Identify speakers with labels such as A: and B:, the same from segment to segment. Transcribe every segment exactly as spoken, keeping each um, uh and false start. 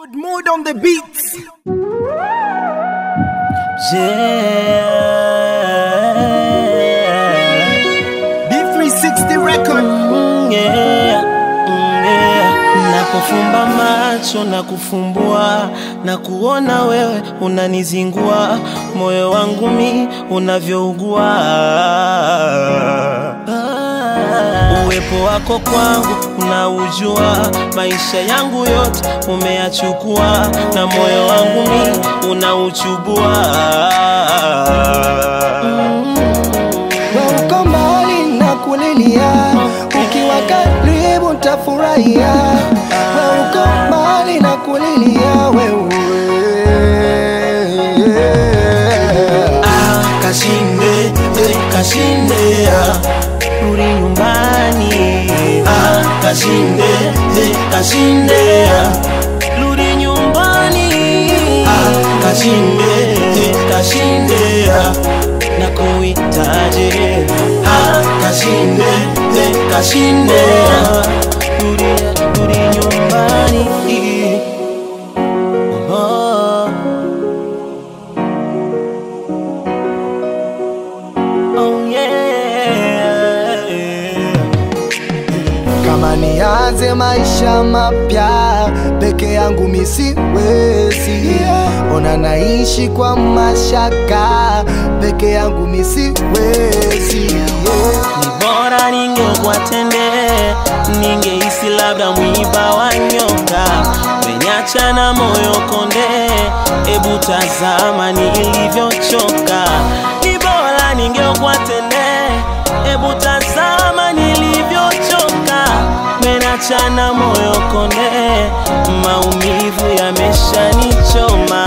A: Good mood on the beats.
B: Yeah.
A: B three sixty record.
B: Mm, yeah. Mm, yeah. Napofumba macho na kufumbua na kuona wewe unanizingua, moyo wangu mi unavyougua. Uwepo wako kwangu unaujua, maisha yangu yote umeyachukua, na moyo wangu mi unauchubua.
C: Uko mbali na kulilia, ukiwa karibu nitafurahia. Uko mbali na kulilia wewe.
B: Ah, kashinde, eh, kashinde, ah, rudi nyumbani. Ah, kashinde, eh, kashinde, ah, rudi nyumbani. Ah, kashinde, eh, kashinde, ah, nakuhitaji. Ah, kashinde, eh, kashinde, ah, rudi, rudi nyumbani. Oh. Oh yeah.
C: Kama nianze maisha mapya peke yangu mimi siwezi, ona naishi kwa mashaka peke yangu mimi siwezi.
B: Ni bora ningekuwa tende, ningehisi labda mwiba wa nyoka, menyacha na moyo konde, ebu tazama nilivyochoka. Ni bora ningekuwa tende, ebu tazama nilivyochoka, menacha na moyo konde, maumivu yameshanichoma.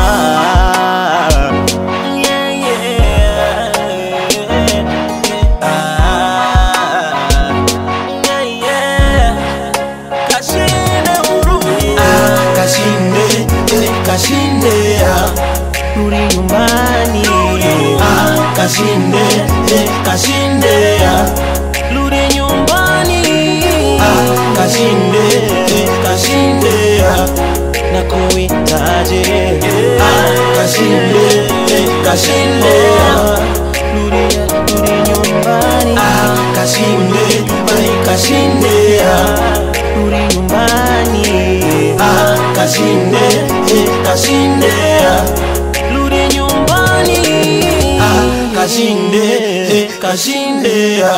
B: Kashinde, ah, rudi nyumbani. Ah, kashinde, eh, kashinde, ah, rudi nyumbani. Ah, kashinde, eh, kashinde, ah, nakuhitaji. Ah, kashinde, eh, kashinde, ah, rudi, rudi nyumbani. Ah, kashinde, eh, kashinde, ah, rudi nyumbani. Ah, kashinde, eh, kashinde, ah, rudi nyumbani. Ah, kashinde, eh, kashinde, ah,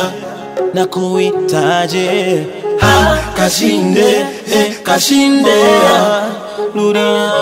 B: nakuhitaji. Ah, kashinde, eh, kashinde, ah, rudi